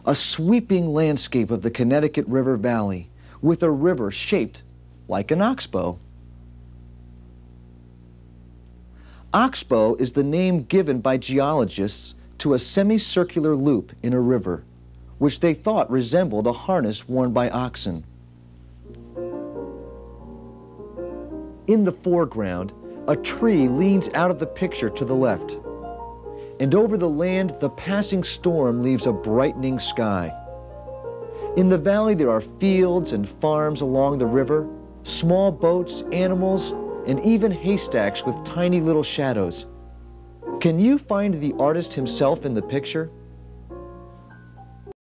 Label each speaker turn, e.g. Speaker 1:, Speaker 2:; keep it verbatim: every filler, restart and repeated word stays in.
Speaker 1: a sweeping landscape of the Connecticut River Valley with a river shaped like an oxbow. Oxbow is the name given by geologists to a semicircular loop in a river, which they thought resembled a harness worn by oxen. In the foreground, a tree leans out of the picture to the left, and over the land, the passing storm leaves a brightening sky. In the valley, there are fields and farms along the river, small boats, animals, and even haystacks with tiny little shadows. Can you find the artist himself in the picture?